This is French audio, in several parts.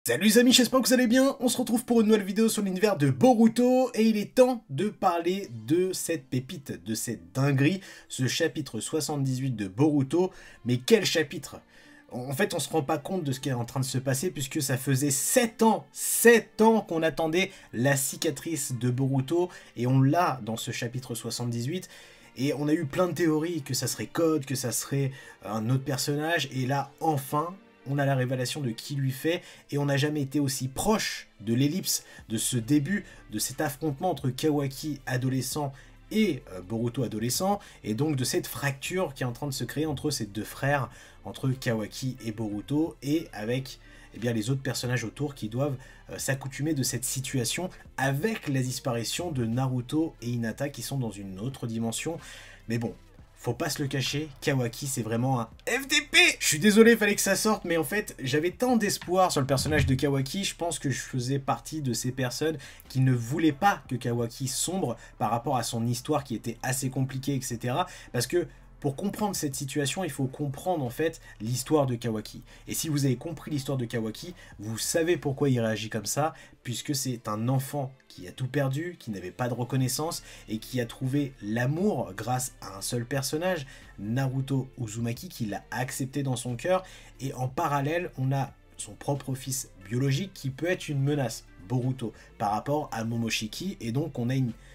Salut les amis, j'espère que vous allez bien. On se retrouve pour une nouvelle vidéo sur l'univers de Boruto et il est temps de parler de cette pépite, de cette dinguerie, ce chapitre 78 de Boruto. Mais quel chapitre! En fait, on se rend pas compte de ce qui est en train de se passer puisque ça faisait 7 ans qu'on attendait la cicatrice de Boruto et on l'a dans ce chapitre 78. Et on a eu plein de théories que ça serait Code, que ça serait un autre personnage et là, enfin, on a la révélation de qui lui fait, et on n'a jamais été aussi proche de l'ellipse, de ce début, de cet affrontement entre Kawaki adolescent et Boruto adolescent, et donc de cette fracture qui est en train de se créer entre ces deux frères, entre Kawaki et Boruto, et avec bien, les autres personnages autour qui doivent s'accoutumer de cette situation avec la disparition de Naruto et Hinata qui sont dans une autre dimension. Mais bon, faut pas se le cacher, Kawaki c'est vraiment un FDP. Je suis désolé, fallait que ça sorte, mais en fait, j'avais tant d'espoir sur le personnage de Kawaki, je pense que je faisais partie de ces personnes qui ne voulaient pas que Kawaki sombre par rapport à son histoire qui était assez compliquée, etc. Parce que pour comprendre cette situation, il faut comprendre en fait l'histoire de Kawaki. Et si vous avez compris l'histoire de Kawaki, vous savez pourquoi il réagit comme ça, puisque c'est un enfant qui a tout perdu, qui n'avait pas de reconnaissance et qui a trouvé l'amour grâce à un seul personnage, Naruto Uzumaki, qui l'a accepté dans son cœur. Et en parallèle, on a son propre fils biologique qui peut être une menace, Boruto, par rapport à Momoshiki. Et donc on a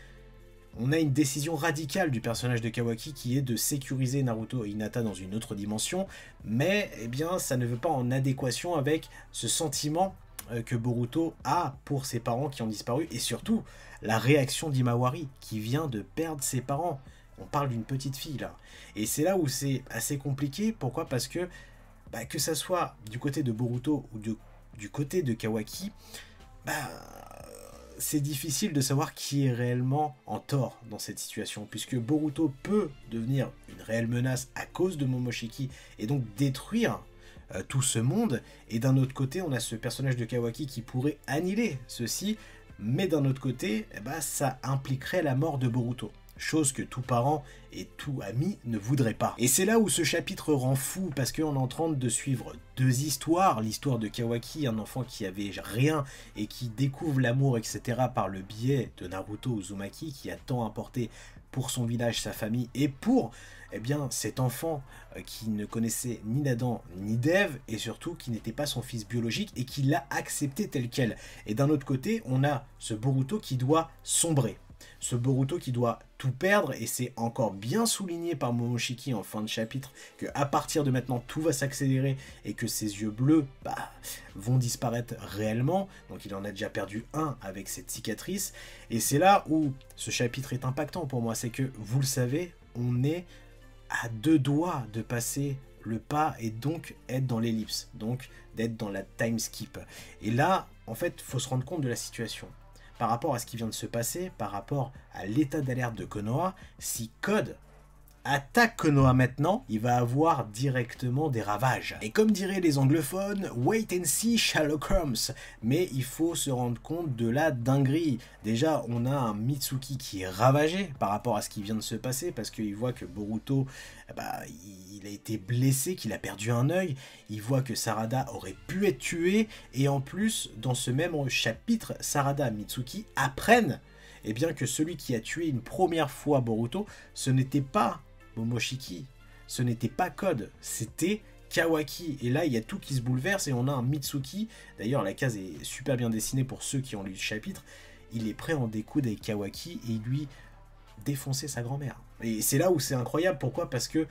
une décision radicale du personnage de Kawaki qui est de sécuriser Naruto et Hinata dans une autre dimension, mais eh bien, ça ne veut pas en adéquation avec ce sentiment que Boruto a pour ses parents qui ont disparu, et surtout la réaction d'Imawari qui vient de perdre ses parents. On parle d'une petite fille là. Et c'est là où c'est assez compliqué. Pourquoi? Parce que que ça soit du côté de Boruto ou du côté de Kawaki, c'est difficile de savoir qui est réellement en tort dans cette situation, puisque Boruto peut devenir une réelle menace à cause de Momoshiki et donc détruire tout ce monde, et d'un autre côté on a ce personnage de Kawaki qui pourrait annihiler ceci, mais d'un autre côté ça impliquerait la mort de Boruto. Chose que tout parent et tout ami ne voudrait pas. Et c'est là où ce chapitre rend fou, parce qu'on est en train de suivre deux histoires. L'histoire de Kawaki, un enfant qui avait rien et qui découvre l'amour, etc. par le biais de Naruto Uzumaki, qui a tant apporté pour son village, sa famille, et pour cet enfant qui ne connaissait ni Nadan ni Dev, et surtout qui n'était pas son fils biologique, et qui l'a accepté tel quel. Et d'un autre côté, on a ce Boruto qui doit sombrer. Ce Boruto qui doit tout perdre, et c'est encore bien souligné par Momoshiki en fin de chapitre que à partir de maintenant tout va s'accélérer et que ses yeux bleus vont disparaître réellement. Donc il en a déjà perdu un avec cette cicatrice, et c'est là où ce chapitre est impactant pour moi, c'est que vous le savez, on est à deux doigts de passer le pas et donc être dans l'ellipse, donc d'être dans la time skip. Et là, en fait, il faut se rendre compte de la situation. Par rapport à ce qui vient de se passer, par rapport à l'état d'alerte de Konoha, si Code attaque Konoha maintenant, il va avoir directement des ravages. Et comme diraient les anglophones, wait and see Sherlock Holmes. Mais il faut se rendre compte de la dinguerie. Déjà, on a un Mitsuki qui est ravagé par rapport à ce qui vient de se passer, parce qu'il voit que Boruto, il a été blessé, qu'il a perdu un œil. Il voit que Sarada aurait pu être tué, et en plus, dans ce même chapitre, Sarada et Mitsuki apprennent que celui qui a tué une première fois Boruto, ce n'était pas Momoshiki, ce n'était pas Code, c'était Kawaki. Et là, il y a tout qui se bouleverse et on a un Mitsuki. D'ailleurs, la case est super bien dessinée pour ceux qui ont lu le chapitre. Il est prêt à en découdre avec Kawaki et lui défoncer sa grand-mère. Et c'est là où c'est incroyable. Pourquoi? Parce que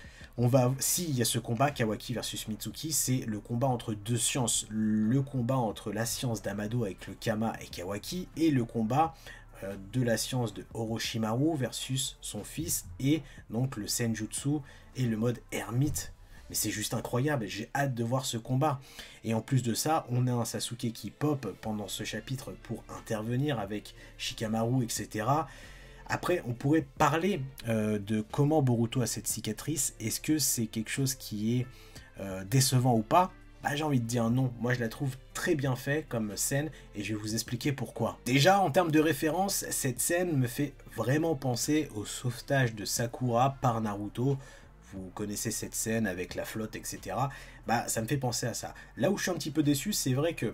s'il y a ce combat Kawaki versus Mitsuki, c'est le combat entre deux sciences. Le combat entre la science d'Amado avec le Kama et Kawaki, et le combat de la science de Orochimaru versus son fils, et donc le Senjutsu et le mode ermite. Mais c'est juste incroyable, j'ai hâte de voir ce combat. Et en plus de ça, on a un Sasuke qui pop pendant ce chapitre pour intervenir avec Shikamaru, etc. Après, on pourrait parler de comment Boruto a cette cicatrice. Est-ce que c'est quelque chose qui est décevant ou pas? J'ai envie de dire non. Moi, je la trouve très bien fait comme scène, et je vais vous expliquer pourquoi. Déjà, en termes de référence, cette scène me fait vraiment penser au sauvetage de Sakura par Naruto. vous connaissez cette scène avec la flotte, etc. Bah, ça me fait penser à ça. Là où je suis un petit peu déçu, c'est vrai que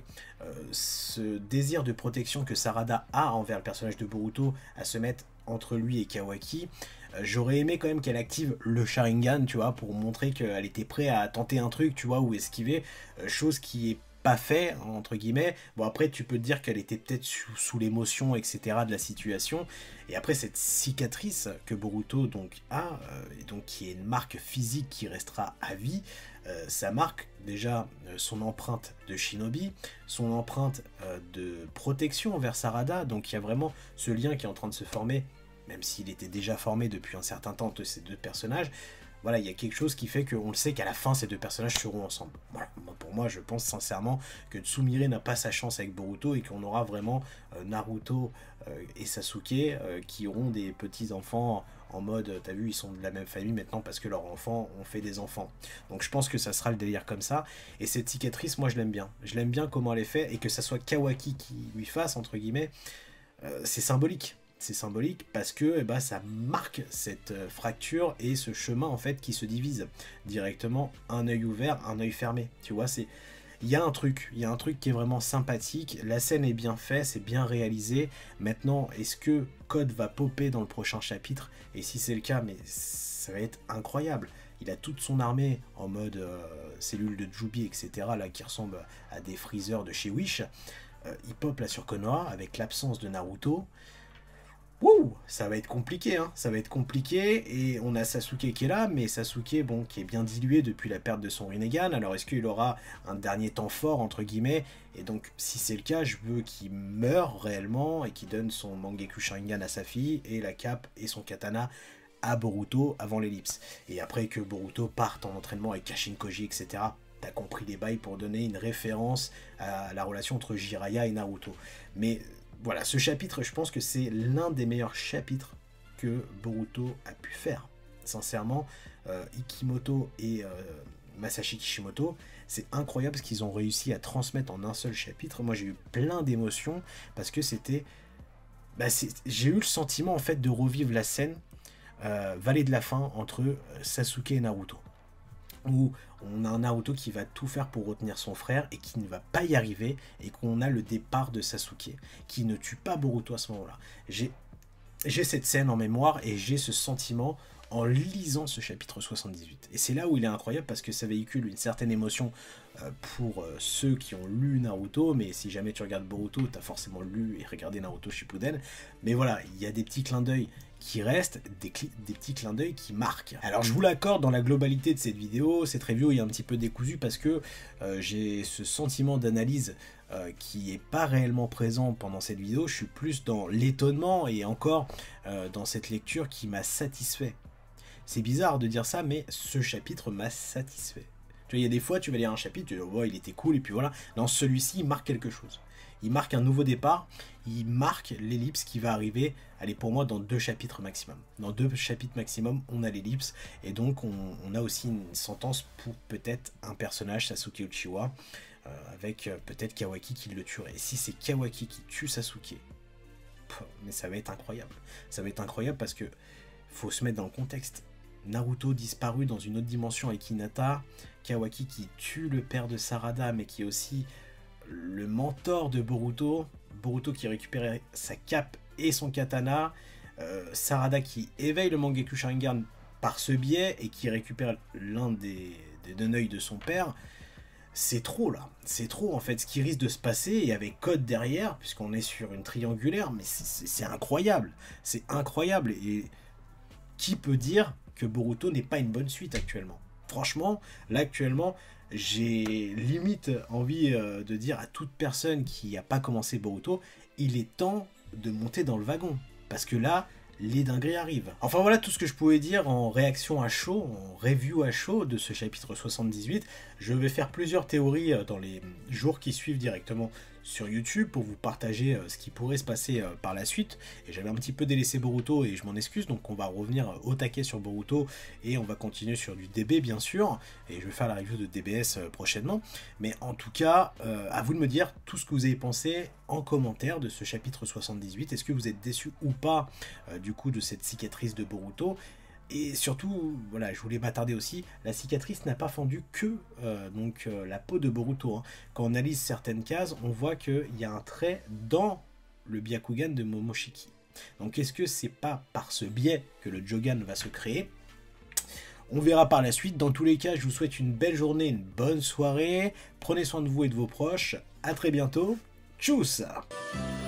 ce désir de protection que Sarada a envers le personnage de Boruto, à se mettre entre lui et Kawaki, j'aurais aimé quand même qu'elle active le Sharingan, tu vois, pour montrer qu'elle était prête à tenter un truc, tu vois, ou esquiver, chose qui est pas fait, entre guillemets. Bon, après, tu peux te dire qu'elle était peut-être sous l'émotion, etc., de la situation. Et après, cette cicatrice que Boruto donc a, et donc qui est une marque physique qui restera à vie, ça marque déjà son empreinte de shinobi, son empreinte de protection envers Sarada. Donc il y a vraiment ce lien qui est en train de se former, même s'il était déjà formé depuis un certain temps de ces deux personnages. Voilà, il y a quelque chose qui fait qu'on le sait qu'à la fin, ces deux personnages seront ensemble. Voilà, pour moi, je pense sincèrement que Tsumire n'a pas sa chance avec Boruto et qu'on aura vraiment Naruto et Sasuke qui auront des petits-enfants en mode, t'as vu, ils sont de la même famille maintenant parce que leurs enfants ont fait des enfants. Donc je pense que ça sera le délire comme ça. Et cette cicatrice, moi, je l'aime bien. Je l'aime bien comment elle est faite et que ça soit Kawaki qui lui fasse, entre guillemets, c'est symbolique. C'est symbolique parce que eh ben, ça marque cette fracture et ce chemin en fait qui se divise directement, un œil ouvert, un œil fermé. Tu vois, il y a un truc qui est vraiment sympathique. La scène est bien faite, c'est bien réalisé. Maintenant, est-ce que Code va popper dans le prochain chapitre? Et si c'est le cas, mais ça va être incroyable. Il a toute son armée en mode cellule de Jubi, etc. là qui ressemble à des freezers de chez Wish. Il pop là sur Konoha avec l'absence de Naruto. Wouh, ça va être compliqué, hein. Ça va être compliqué, et on a Sasuke qui est là, mais Sasuke, bon, qui est bien dilué depuis la perte de son Rinnegan, alors est-ce qu'il aura un dernier temps fort, entre guillemets, et donc, si c'est le cas, je veux qu'il meure réellement, et qu'il donne son Mangekyou Sharingan à sa fille, et la cape et son katana à Boruto avant l'ellipse. Et après que Boruto parte en entraînement avec Kashin Koji, etc., t'as compris les bails pour donner une référence à la relation entre Jiraiya et Naruto. Mais voilà, ce chapitre, je pense que c'est l'un des meilleurs chapitres que Boruto a pu faire. Sincèrement, Ikimoto et Masashi Kishimoto, c'est incroyable ce qu'ils ont réussi à transmettre en un seul chapitre. Moi, j'ai eu plein d'émotions parce que c'était... j'ai eu le sentiment, en fait, de revivre la scène Vallée de la Fin entre Sasuke et Naruto. Où on a un Naruto qui va tout faire pour retenir son frère et qui ne va pas y arriver, et qu'on a le départ de Sasuke qui ne tue pas Boruto à ce moment-là. J'ai cette scène en mémoire et j'ai ce sentiment en lisant ce chapitre 78. Et c'est là où il est incroyable parce que ça véhicule une certaine émotion pour ceux qui ont lu Naruto, mais si jamais tu regardes Boruto, tu as forcément lu et regardé Naruto Shippuden. Mais voilà, il y a des petits clins d'œil qui restent, des petits clins d'œil qui marquent. Alors je vous l'accorde, dans la globalité de cette vidéo, cette review est un petit peu décousue parce que j'ai ce sentiment d'analyse qui est pas réellement présent pendant cette vidéo. Je suis plus dans l'étonnement et encore dans cette lecture qui m'a satisfait. C'est bizarre de dire ça, mais ce chapitre m'a satisfait. Tu vois, il y a des fois, tu vas lire un chapitre, tu dis, oh, il était cool, et puis voilà. Dans celui-ci, il marque quelque chose. Il marque un nouveau départ, il marque l'ellipse qui va arriver, allez, pour moi, dans 2 chapitres maximum. Dans 2 chapitres maximum, on a l'ellipse, et donc on a aussi une sentence pour peut-être un personnage, Sasuke Uchiwa, avec peut-être Kawaki qui le tuerait. Et si c'est Kawaki qui tue Sasuke, mais ça va être incroyable. Ça va être incroyable parce que faut se mettre dans le contexte. Naruto disparu dans une autre dimension avec Hinata, Kawaki qui tue le père de Sarada, mais qui est aussi le mentor de Boruto, Boruto qui récupère sa cape et son katana, Sarada qui éveille le Mangekyou Sharingan par ce biais et qui récupère l'un des 2 œils de son père. C'est trop là, c'est trop en fait ce qui risque de se passer, et avec Code derrière, puisqu'on est sur une triangulaire, mais c'est incroyable, c'est incroyable, et qui peut dire que Boruto n'est pas une bonne suite actuellement? Franchement, là actuellement, j'ai limite envie de dire à toute personne qui n'a pas commencé Boruto, il est temps de monter dans le wagon. Parce que là, les dingueries arrivent. Enfin voilà tout ce que je pouvais dire en réaction à chaud, en review à chaud de ce chapitre 78. Je vais faire plusieurs théories dans les jours qui suivent directement sur YouTube pour vous partager ce qui pourrait se passer par la suite. Et j'avais un petit peu délaissé Boruto et je m'en excuse, donc on va revenir au taquet sur Boruto et on va continuer sur du DB bien sûr. Et je vais faire la review de DBS prochainement. Mais en tout cas, à vous de me dire tout ce que vous avez pensé en commentaire de ce chapitre 78. Est-ce que vous êtes déçu ou pas du coup de cette cicatrice de Boruto? Et surtout, voilà, je voulais m'attarder aussi, la cicatrice n'a pas fendu que la peau de Boruto, hein. Quand on analyse certaines cases, on voit qu'il y a un trait dans le Byakugan de Momoshiki. Donc est-ce que c'est pas par ce biais que le Jogan va se créer? On verra par la suite. Dans tous les cas, je vous souhaite une belle journée, une bonne soirée. Prenez soin de vous et de vos proches. À très bientôt. Tchuss!